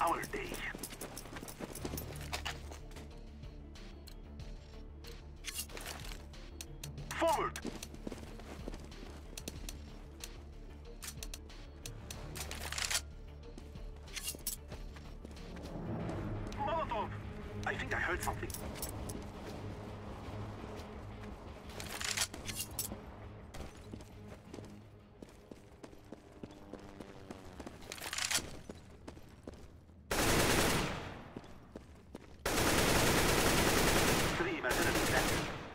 our day. Forward! Molotov! I think I heard something. Three mercenaries left.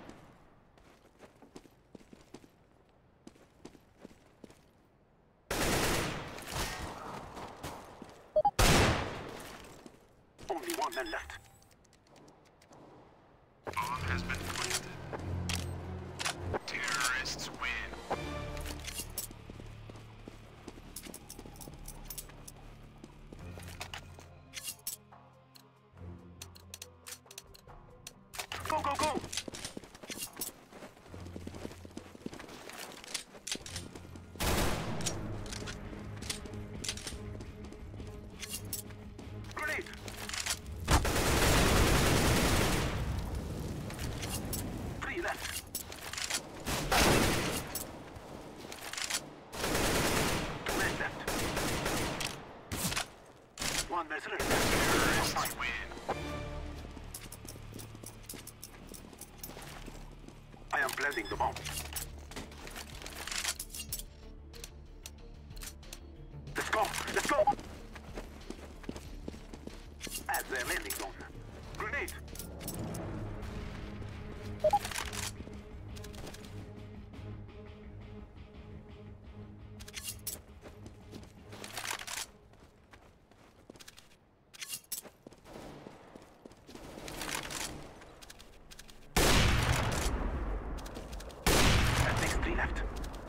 Only one man left. Bomb has been planted. Terrorists win. Go, go, go! Grenade! Three left. Two men left. One mercenary left. Terrorists win. I am planting the bomb. Let's go! Let's go! At their landing zone. Grenade! That makes three left.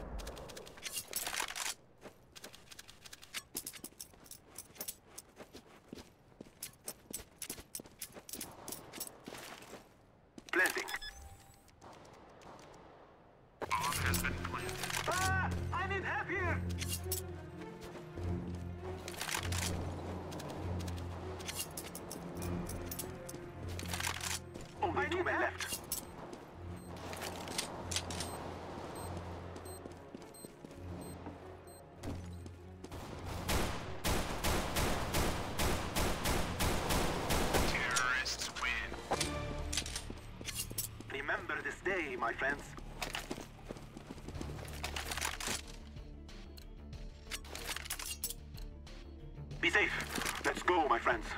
Planting. Bomb has been planted. Ah! I need help here! Only two men left. Terrorists win. Remember this day, my friends. Be safe. Let's go, my friends.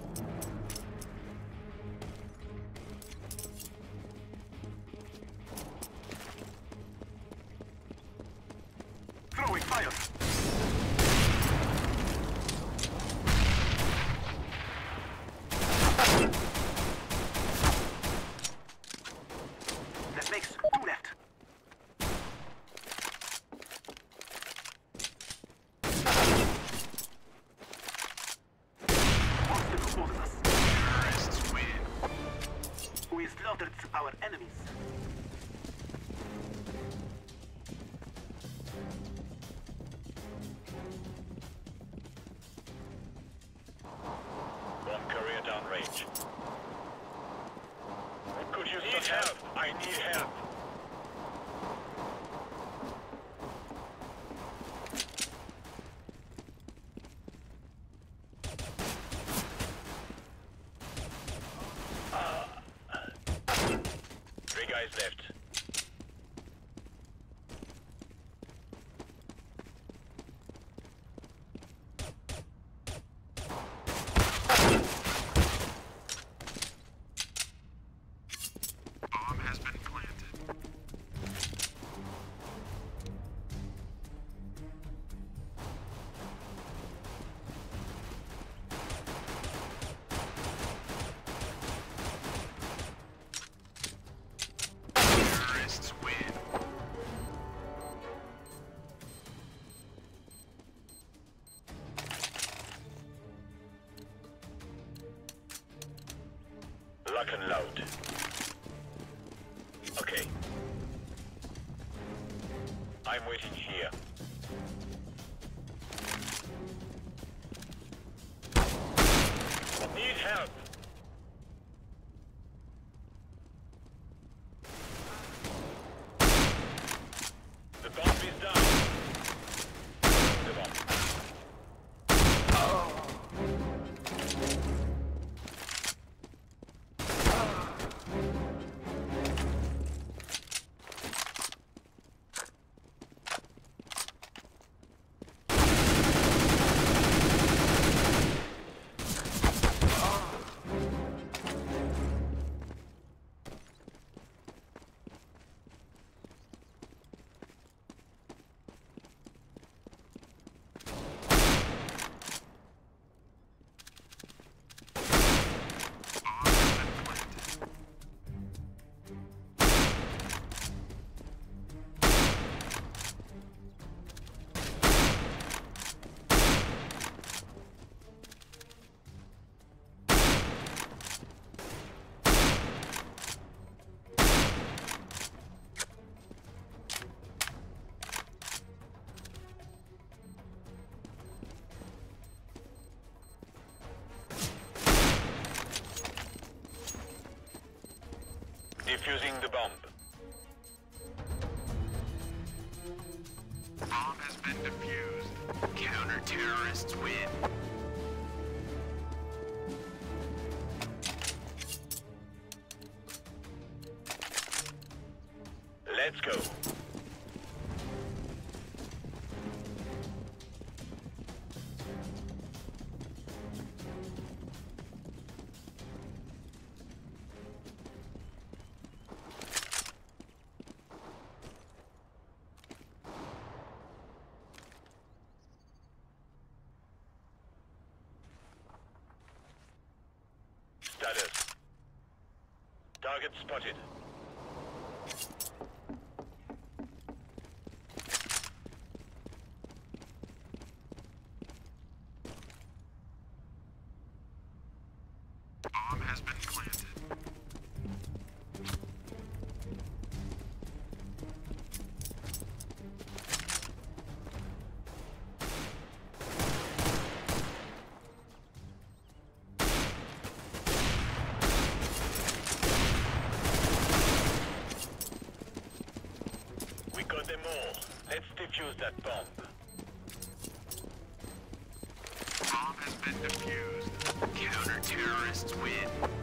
Throwing fire. That makes two left. Monster opposes us. Terrorists win. We slaughtered our enemies. One courier downrange. Could you need help? I need help. Three guys left. Bomb has been planted. Terrorists win. Lock and load. Okay. I'm waiting here. Defusing the bomb. Bomb has been defused. Counter-terrorists win. Let's go. Status. Target spotted. Bomb has been planted. We got them all. Let's defuse that bomb. Bomb has been defused. Counter-terrorists win.